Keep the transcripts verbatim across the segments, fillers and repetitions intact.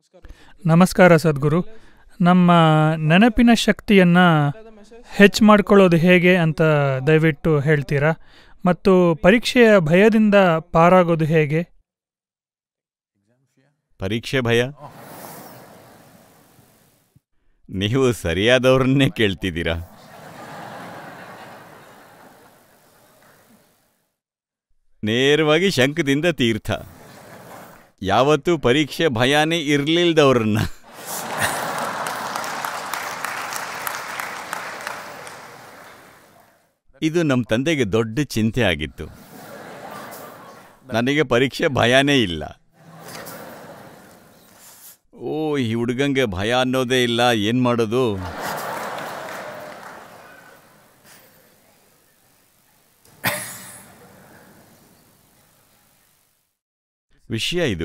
ನಮಸ್ಕಾರ ಸದ್ಗುರು. ನಮ್ಮ ನೆನಪಿನ ಶಕ್ತಿಯನ್ನು ಹೆಚ್ಚು ಮಾಡ್ಕೊಳ್ಳೋದು ಹೇಗೆ ಅಂತ ದಯವಿಟ್ಟು ಹೇಳ್ತೀರಾ? ಮತ್ತು ಪರೀಕ್ಷೆಯ ಭಯದಿಂದ ಪಾರಾಗೋದು ಹೇಗೆ? ಪರೀಕ್ಷೆ ಭಯ? ನೀವು ಸರಿಯಾದವ್ರನ್ನೇ ಕೇಳ್ತಿದ್ದೀರಾ. ನೇರವಾಗಿ ಶಂಕದಿಂದ ತೀರ್ಥ. ಯಾವತ್ತೂ ಪರೀಕ್ಷೆ ಭಯನೇ ಇರಲಿಲ್ಲದವ್ರನ್ನ. ಇದು ನಮ್ಮ ತಂದೆಗೆ ದೊಡ್ಡ ಚಿಂತೆ ಆಗಿತ್ತು. ನನಗೆ ಪರೀಕ್ಷೆ ಭಯನೇ ಇಲ್ಲ. ಓ, ಈ ಹುಡುಗಂಗೆ ಭಯ ಅನ್ನೋದೇ ಇಲ್ಲ, ಏನು ಮಾಡೋದು? ವಿಷಯ ಇದು.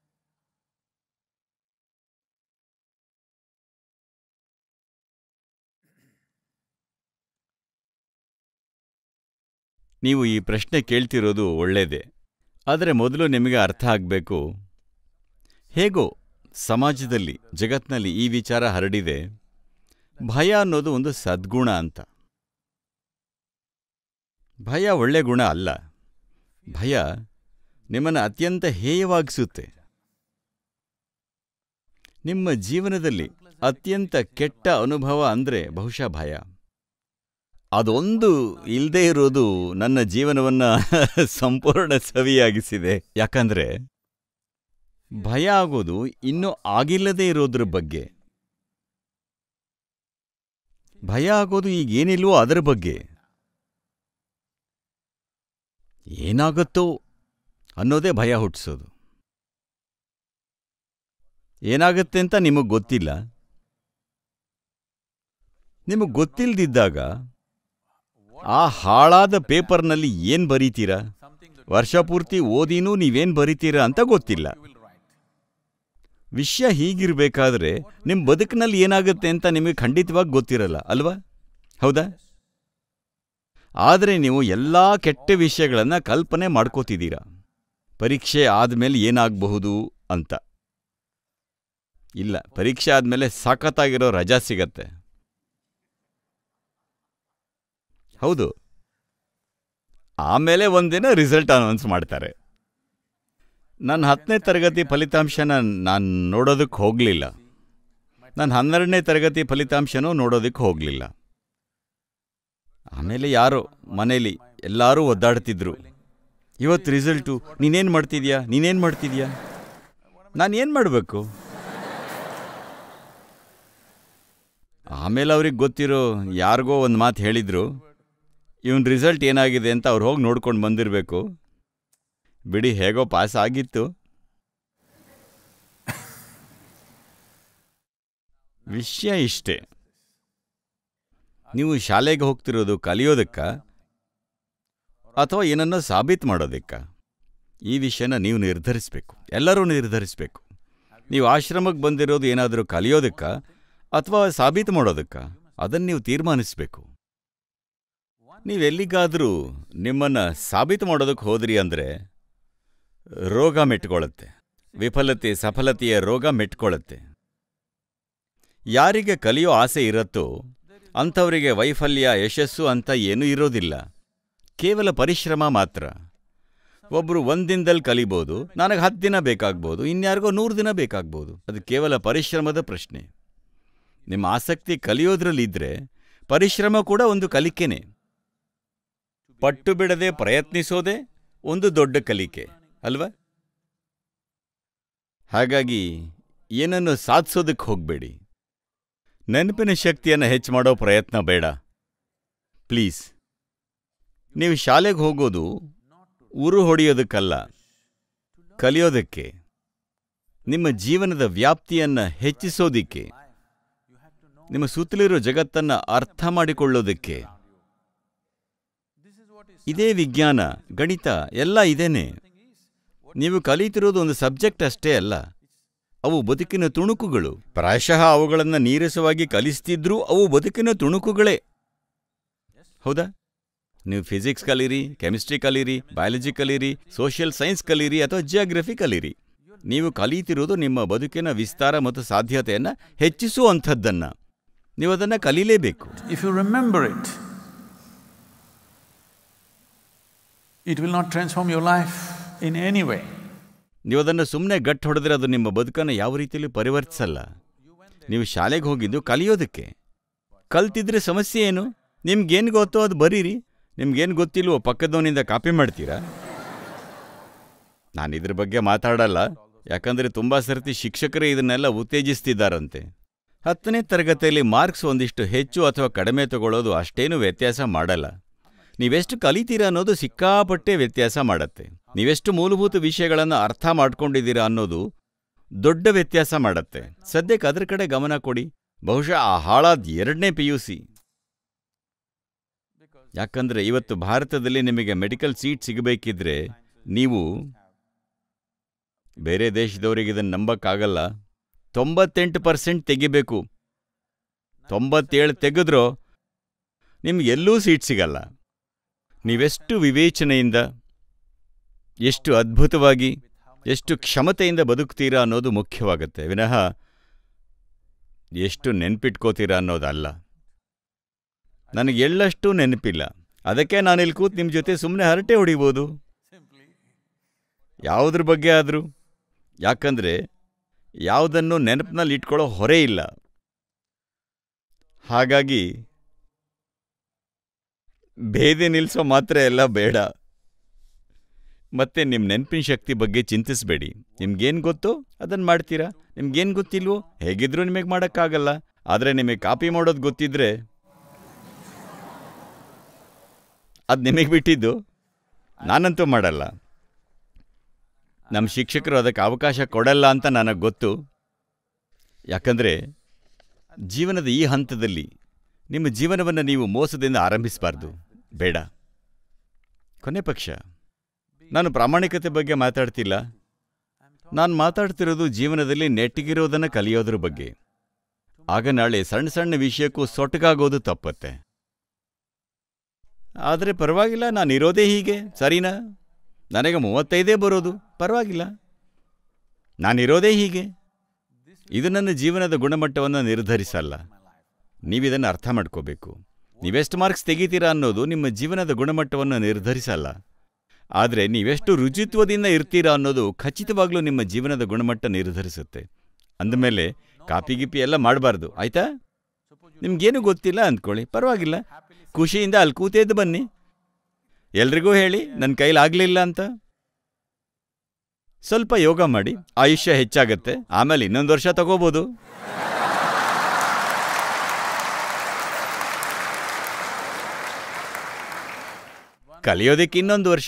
ನೀವು ಈ ಪ್ರಶ್ನೆ ಕೇಳ್ತಿರೋದು ಒಳ್ಳೆಯದೇ. ಆದರೆ ಮೊದಲು ನಿಮಗೆ ಅರ್ಥ ಆಗಬೇಕು, ಹೇಗೋ ಸಮಾಜದಲ್ಲಿ, ಜಗತ್ತಿನಲ್ಲಿ ಈ ವಿಚಾರ ಹರಡಿದೆ, ಭಯ ಅನ್ನೋದು ಒಂದು ಸದ್ಗುಣ ಅಂತ. ಭಯ ಒಳ್ಳೆ ಗುಣ ಅಲ್ಲ. ಭಯ ನಿಮ್ಮನ್ನು ಅತ್ಯಂತ ಹೇಯವಾಗಿಸುತ್ತೆ. ನಿಮ್ಮ ಜೀವನದಲ್ಲಿ ಅತ್ಯಂತ ಕೆಟ್ಟ ಅನುಭವ ಅಂದರೆ ಬಹುಶಃ ಭಯ. ಅದೊಂದು ಇಲ್ಲದೆ ಇರೋದು ನನ್ನ ಜೀವನವನ್ನು ಸಂಪೂರ್ಣ ಸವಿಯಾಗಿಸಿದೆ. ಯಾಕಂದರೆ ಭಯ ಆಗೋದು ಇನ್ನೂ ಆಗಿಲ್ಲದೆ ಇರೋದ್ರ ಬಗ್ಗೆ. ಭಯ ಆಗೋದು ಈಗೇನಿಲ್ವೋ ಅದರ ಬಗ್ಗೆ. ಏನಾಗುತ್ತೋ ಅನ್ನೋದೇ ಭಯ ಹುಟ್ಟಿಸೋದು. ಏನಾಗುತ್ತೆ ಅಂತ ನಿಮಗೆ ಗೊತ್ತಿಲ್ಲ. ನಿಮಗೆ ಗೊತ್ತಿಲ್ಲದಿದ್ದಾಗ ಆ ಹಾಳಾದ ಪೇಪರ್ನಲ್ಲಿ ಏನು ಬರೀತೀರಾ, ವರ್ಷ ಪೂರ್ತಿ ಓದಿನೂ ನೀವೇನು ಬರೀತೀರಾ ಅಂತ ಗೊತ್ತಿಲ್ಲ. ವಿಷಯ ಹೀಗಿರಬೇಕಾದ್ರೆ ನಿಮ್ಮ ಬದುಕಿನಲ್ಲಿ ಏನಾಗುತ್ತೆ ಅಂತ ನಿಮಗೆ ಖಂಡಿತವಾಗಿ ಗೊತ್ತಿರಲ್ಲ ಅಲ್ವಾ? ಹೌದಾ? ಆದರೆ ನೀವು ಎಲ್ಲ ಕೆಟ್ಟ ವಿಷಯಗಳನ್ನು ಕಲ್ಪನೆ ಮಾಡ್ಕೋತಿದ್ದೀರಾ. ಪರೀಕ್ಷೆ ಆದಮೇಲೆ ಏನಾಗಬಹುದು ಅಂತ. ಇಲ್ಲ, ಪರೀಕ್ಷೆ ಆದಮೇಲೆ ಸಖತ್ತಾಗಿರೋ ರಜಾ ಸಿಗತ್ತೆ. ಹೌದು. ಆಮೇಲೆ ಒಂದಿನ ರಿಸಲ್ಟ್ ಅನೌನ್ಸ್ ಮಾಡ್ತಾರೆ. ನನ್ನ ಹತ್ತನೇ ತರಗತಿ ಫಲಿತಾಂಶನ ನಾನು ನೋಡೋದಕ್ಕೆ ಹೋಗಲಿಲ್ಲ. ನಾನು ಹನ್ನೆರಡನೇ ತರಗತಿ ಫಲಿತಾಂಶನೂ ನೋಡೋದಕ್ಕೆ ಹೋಗಲಿಲ್ಲ. ಆಮೇಲೆ ಯಾರೋ ಮನೇಲಿ ಎಲ್ಲರೂ ಒದ್ದಾಡ್ತಿದ್ರು, ಇವತ್ತು ರಿಸಲ್ಟು, ನೀನೇನು ಮಾಡ್ತಿದ್ಯಾ ನೀನೇನು ಮಾಡ್ತಿದ್ಯಾ ನಾನು ಏನು ಮಾಡಬೇಕು? ಆಮೇಲೆ ಅವ್ರಿಗೆ ಗೊತ್ತಿರೋ ಯಾರಿಗೋ ಒಂದು ಮಾತು ಹೇಳಿದರು, ಇವನ್ ರಿಸಲ್ಟ್ ಏನಾಗಿದೆ ಅಂತ ಅವ್ರು ಹೋಗಿ ನೋಡ್ಕೊಂಡು ಬಂದಿರಬೇಕು. ಬಿಡಿ, ಹೇಗೋ ಪಾಸ್ ಆಗಿತ್ತು. ವಿಷಯ ಇಷ್ಟೇ. ನೀವು ಶಾಲೆಗೆ ಹೋಗ್ತಿರೋದು ಕಲಿಯೋದಕ್ಕ ಅಥವಾ ಏನನ್ನೋ ಸಾಬೀತು ಮಾಡೋದಕ್ಕ? ಈ ವಿಷಯನ ನೀವು ನಿರ್ಧರಿಸಬೇಕು. ಎಲ್ಲರೂ ನಿರ್ಧರಿಸಬೇಕು. ನೀವು ಆಶ್ರಮಕ್ಕೆ ಬಂದಿರೋದು ಏನಾದರೂ ಕಲಿಯೋದಕ್ಕ ಅಥವಾ ಸಾಬೀತು ಮಾಡೋದಕ್ಕ? ಅದನ್ನು ನೀವು ತೀರ್ಮಾನಿಸಬೇಕು. ನೀವೆಲ್ಲಿಗಾದರೂ ನಿಮ್ಮನ್ನು ಸಾಬೀತು ಮಾಡೋದಕ್ಕೆ ಹೋದ್ರಿ ಅಂದರೆ ರೋಗ ಮೆಟ್ಕೊಳ್ಳುತ್ತೆ. ವಿಫಲತೆ ಸಫಲತೆಯ ರೋಗ ಮೆಟ್ಕೊಳ್ಳುತ್ತೆ. ಯಾರಿಗೆ ಕಲಿಯೋ ಆಸೆ ಇರುತ್ತೋ ಅಂಥವರಿಗೆ ವೈಫಲ್ಯ ಯಶಸ್ಸು ಅಂತ ಏನೂ ಇರೋದಿಲ್ಲ. ಕೇವಲ ಪರಿಶ್ರಮ ಮಾತ್ರ. ಒಬ್ಬರು ಒಂದು ದಿನದಲ್ಲಿ ಕಲಿಬೋದು, ನನಗೆ ಹತ್ತು ದಿನ ಬೇಕಾಗ್ಬೋದು, ಇನ್ಯಾರಿಗೋ ನೂರು ದಿನ ಬೇಕಾಗ್ಬೋದು. ಅದು ಕೇವಲ ಪರಿಶ್ರಮದ ಪ್ರಶ್ನೆ. ನಿಮ್ಮ ಆಸಕ್ತಿ ಕಲಿಯೋದ್ರಲ್ಲಿದ್ದರೆ ಪರಿಶ್ರಮ ಕೂಡ ಒಂದು ಕಲಿಕೆನೇ. ಪಟ್ಟು ಬಿಡದೆ ಪ್ರಯತ್ನಿಸೋದೇ ಒಂದು ದೊಡ್ಡ ಕಲಿಕೆ ಅಲ್ವಾ? ಹಾಗಾಗಿ ಏನನ್ನು ಸಾಧಿಸೋದಕ್ಕೆ ಹೋಗಬೇಡಿ. ನೆನಪಿನ ಶಕ್ತಿಯನ್ನು ಹೆಚ್ಚು ಮಾಡೋ ಪ್ರಯತ್ನ ಬೇಡ ಪ್ಲೀಸ್. ನೀವು ಶಾಲೆಗೆ ಹೋಗೋದು ಉರು ಹೊಡೆಯೋದಕ್ಕಲ್ಲ, ಕಲಿಯೋದಕ್ಕೆ, ನಿಮ್ಮ ಜೀವನದ ವ್ಯಾಪ್ತಿಯನ್ನು ಹೆಚ್ಚಿಸೋದಿಕ್ಕೆ, ನಿಮ್ಮ ಸುತ್ತಲಿರೋ ಜಗತ್ತನ್ನು ಅರ್ಥ ಮಾಡಿಕೊಳ್ಳೋದಕ್ಕೆ. ಇದೇ ವಿಜ್ಞಾನ, ಗಣಿತ ಎಲ್ಲ ಇದೇನೆ. ನೀವು ಕಲಿತಿರೋದು ಒಂದು ಸಬ್ಜೆಕ್ಟ್ ಅಷ್ಟೇ ಅಲ್ಲ, ಅವು ಬದುಕಿನ ತುಣುಕುಗಳು. ಪ್ರಾಯಶಃ ಅವುಗಳನ್ನು ನೀರಸವಾಗಿ ಕಲಿಸ್ತಿದ್ರೂ ಅವು ಬದುಕಿನ ತುಣುಕುಗಳೇ. ಹೌದಾ? ನೀವು ಫಿಸಿಕ್ಸ್ ಕಲೀರಿ, ಕೆಮಿಸ್ಟ್ರಿ ಕಲೀರಿ, ಬಯಾಲಜಿ ಕಲೀರಿ, ಸೋಷಿಯಲ್ ಸೈನ್ಸ್ ಕಲೀರಿ ಅಥವಾ ಜಿಯೋಗ್ರಫಿ ಕಲೀರಿ, ನೀವು ಕಲಿತಿರೋದು ನಿಮ್ಮ ಬದುಕಿನ ವಿಸ್ತಾರ ಮತ್ತು ಸಾಧ್ಯತೆಯನ್ನು ಹೆಚ್ಚಿಸುವಂಥದ್ದನ್ನು. ನೀವು ಅದನ್ನು ಕಲೀಲೇಬೇಕು. If you remember it, it will not transform your life in any way. ನೀವು ಅದನ್ನು ಸುಮ್ಮನೆ ಗಟ್ಟು ಹೊಡೆದ್ರೆ ಅದು ನಿಮ್ಮ ಬದುಕನ್ನು ಯಾವ ರೀತಿಯಲ್ಲಿ ಪರಿವರ್ತಿಸಲ್ಲ. ನೀವು ಶಾಲೆಗೆ ಹೋಗಿದ್ದು ಕಲಿಯೋದಕ್ಕೆ. ಕಲ್ತಿದ್ರೆ ಸಮಸ್ಯೆ ಏನು? ನಿಮ್ಗೇನು ಗೊತ್ತೋ ಅದು ಬರೀರಿ. ನಿಮ್ಗೇನು ಗೊತ್ತಿಲ್ವೋ ಪಕ್ಕದವನಿಂದ ಕಾಪಿ ಮಾಡ್ತೀರಾ? ನಾನು ಇದ್ರ ಬಗ್ಗೆ ಮಾತಾಡಲ್ಲ, ಯಾಕಂದರೆ ತುಂಬ ಸರ್ತಿ ಶಿಕ್ಷಕರೇ ಇದನ್ನೆಲ್ಲ ಉತ್ತೇಜಿಸ್ತಿದ್ದಾರಂತೆ. ಹತ್ತನೇ ತರಗತಿಯಲ್ಲಿ ಮಾರ್ಕ್ಸ್ ಒಂದಿಷ್ಟು ಹೆಚ್ಚು ಅಥವಾ ಕಡಿಮೆ ತಗೊಳ್ಳೋದು ಅಷ್ಟೇನು ವ್ಯತ್ಯಾಸ ಮಾಡಲ್ಲ. ನೀವೆಷ್ಟು ಕಲಿತೀರಾ ಅನ್ನೋದು ಸಿಕ್ಕಾಪಟ್ಟೆ ವ್ಯತ್ಯಾಸ ಮಾಡತ್ತೆ. ನೀವೆಷ್ಟು ಮೂಲಭೂತ ವಿಷಯಗಳನ್ನು ಅರ್ಥ ಮಾಡ್ಕೊಂಡಿದ್ದೀರಾ ಅನ್ನೋದು ದೊಡ್ಡ ವ್ಯತ್ಯಾಸ ಮಾಡತ್ತೆ. ಸದ್ಯಕ್ಕೆ ಅದ್ರ ಕಡೆ ಗಮನ ಕೊಡಿ. ಬಹುಶಃ ಆ ಹಾಳಾದ ಎರಡನೇ ಪಿ ಯು ಸಿ. ಯಾಕಂದರೆ ಇವತ್ತು ಭಾರತದಲ್ಲಿ ನಿಮಗೆ ಮೆಡಿಕಲ್ ಸೀಟ್ ಸಿಗಬೇಕಿದ್ರೆ ನೀವು ಬೇರೆ ದೇಶದವರಿಗೆ ಇದನ್ನು ನಂಬಕ್ಕಾಗಲ್ಲ. ತೊಂಬತ್ತೆಂಟು ಪರ್ಸೆಂಟ್ ತೆಗಿಬೇಕು. ತೊಂಬತ್ತೇಳು ತೆಗೆದ್ರೋ ನಿಮ್ಗೆ ಎಲ್ಲೂ ಸೀಟ್ ಸಿಗಲ್ಲ. ನೀವೆಷ್ಟು ವಿವೇಚನೆಯಿಂದ, ಎಷ್ಟು ಅದ್ಭುತವಾಗಿ, ಎಷ್ಟು ಕ್ಷಮತೆಯಿಂದ ಬದುಕ್ತೀರಾ ಅನ್ನೋದು ಮುಖ್ಯವಾಗುತ್ತೆ ವಿನಃ ಎಷ್ಟು ನೆನ್ಪಿಟ್ಕೋತೀರಾ ಅನ್ನೋದಲ್ಲ. ನನಗೆ ಎಳ್ಳಷ್ಟು ನೆನಪಿಲ್ಲ, ಅದಕ್ಕೆ ನಾನಿಲ್ಲಿ ಕೂತು ನಿಮ್ಮ ಜೊತೆ ಸುಮ್ಮನೆ ಹರಟೆ ಹೊಡಿಬೋದು ಯಾವುದ್ರ ಬಗ್ಗೆ ಆದರೂ. ಯಾಕಂದರೆ ಯಾವುದನ್ನು ನೆನಪಿನಲ್ಲಿ ಇಟ್ಕೊಳ್ಳೋ ಹೊರೆ ಇಲ್ಲ. ಹಾಗಾಗಿ ಭೇದೆ ನಿಲ್ಲಿಸೋ ಮಾತ್ರ ಎಲ್ಲ ಬೇಡ. ಮತ್ತೆ ನಿಮ್ಮ ನೆನಪಿನ ಶಕ್ತಿ ಬಗ್ಗೆ ಚಿಂತಿಸಬೇಡಿ. ನಿಮ್ಗೇನು ಗೊತ್ತೋ ಅದನ್ನು ಮಾಡ್ತೀರಾ. ನಿಮ್ಗೇನು ಗೊತ್ತಿಲ್ವೋ ಹೇಗಿದ್ರೂ ನಿಮಗೆ ಮಾಡೋಕ್ಕಾಗಲ್ಲ. ಆದರೆ ನಿಮಗೆ ಕಾಪಿ ಮಾಡೋದು ಗೊತ್ತಿದ್ರೆ ಅದು ನಿಮಗೆ ಬಿಟ್ಟಿದ್ದು. ನಾನಂತೂ ಮಾಡಲ್ಲ. ನಮ್ಮ ಶಿಕ್ಷಕರು ಅದಕ್ಕೆ ಅವಕಾಶ ಕೊಡಲ್ಲ ಅಂತ ನನಗೆ ಗೊತ್ತು. ಯಾಕಂದರೆ ಜೀವನದ ಈ ಹಂತದಲ್ಲಿ ನಿಮ್ಮ ಜೀವನವನ್ನು ನೀವು ಮೋಸದಿಂದ ಆರಂಭಿಸಬಾರ್ದು. ಬೇಡ. ಕೊನೆ ಪಕ್ಷ ನಾನು ಪ್ರಾಮಾಣಿಕತೆ ಬಗ್ಗೆ ಮಾತಾಡ್ತಿಲ್ಲ. ನಾನು ಮಾತಾಡ್ತಿರೋದು ಜೀವನದಲ್ಲಿ ನೆಟ್ಟಿಗಿರೋದನ್ನು ಕಲಿಯೋದ್ರ ಬಗ್ಗೆ. ಆಗ ನಾಳೆ ಸಣ್ಣ ಸಣ್ಣ ವಿಷಯಕ್ಕೂ ಸೊಟ್ಟಗಾಗೋದು ತಪ್ಪತ್ತೆ. ಆದರೆ ಪರವಾಗಿಲ್ಲ, ನಾನಿರೋದೇ ಹೀಗೆ, ಸರಿನಾ? ನನಗೆ ಮೂವತ್ತೈದೇ ಬರೋದು, ಪರವಾಗಿಲ್ಲ, ನಾನಿರೋದೇ ಹೀಗೆ. ಇದು ನನ್ನ ಜೀವನದ ಗುಣಮಟ್ಟವನ್ನು ನಿರ್ಧರಿಸಲ್ಲ. ನೀವಿದನ್ನು ಅರ್ಥ ಮಾಡ್ಕೋಬೇಕು. ನೀವೆಷ್ಟು ಮಾರ್ಕ್ಸ್ ತೆಗಿತೀರಾ ಅನ್ನೋದು ನಿಮ್ಮ ಜೀವನದ ಗುಣಮಟ್ಟವನ್ನು ನಿರ್ಧರಿಸಲ್ಲ. ಆದರೆ ನೀವೆಷ್ಟು ರುಚಿತ್ವದಿಂದ ಇರ್ತೀರಾ ಅನ್ನೋದು ಖಚಿತವಾಗ್ಲೂ ನಿಮ್ಮ ಜೀವನದ ಗುಣಮಟ್ಟ ನಿರ್ಧರಿಸುತ್ತೆ. ಅಂದಮೇಲೆ ಕಾಪಿ ಗಿಪಿ ಎಲ್ಲ ಮಾಡಬಾರ್ದು, ಆಯ್ತಾ? ನಿಮ್ಗೇನು ಗೊತ್ತಿಲ್ಲ ಅಂದ್ಕೊಳ್ಳಿ, ಪರವಾಗಿಲ್ಲ, ಖುಷಿಯಿಂದ ಅಲ್ಲಿ ಕೂತೇದ್ದು ಬನ್ನಿ. ಎಲ್ರಿಗೂ ಹೇಳಿ ನನ್ನ ಕೈಲಾಗಲಿಲ್ಲ ಅಂತ. ಸ್ವಲ್ಪ ಯೋಗ ಮಾಡಿ, ಆಯುಷ್ಯ ಹೆಚ್ಚಾಗತ್ತೆ. ಆಮೇಲೆ ಇನ್ನೊಂದು ವರ್ಷ ತಗೋಬೋದು. ಕಲಿಯೋದಕ್ಕೆ ಇನ್ನೊಂದು ವರ್ಷ.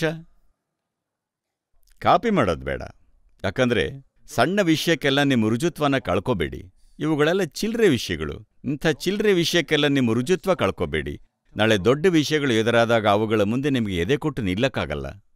ಕಾಪಿ ಮಾಡೋದು ಬೇಡ. ಯಾಕಂದರೆ ಸಣ್ಣ ವಿಷಯಕ್ಕೆಲ್ಲ ನಿಮ್ಮ ರುಜುತ್ವನ ಕಳ್ಕೋಬೇಡಿ. ಇವುಗಳೆಲ್ಲ ಚಿಲ್ಲರೆ ವಿಷಯಗಳು. ಇಂಥ ಚಿಲ್ಲರೆ ವಿಷಯಕ್ಕೆಲ್ಲ ನಿಮ್ಮ ರುಜುತ್ವ ಕಳ್ಕೋಬೇಡಿ. ನಾಳೆ ದೊಡ್ಡ ವಿಷಯಗಳು ಎದುರಾದಾಗ ಅವುಗಳ ಮುಂದೆ ನಿಮಗೆ ಎದೆ ಕೊಟ್ಟು ನಿಲ್ಲಕ್ಕಾಗಲ್ಲ.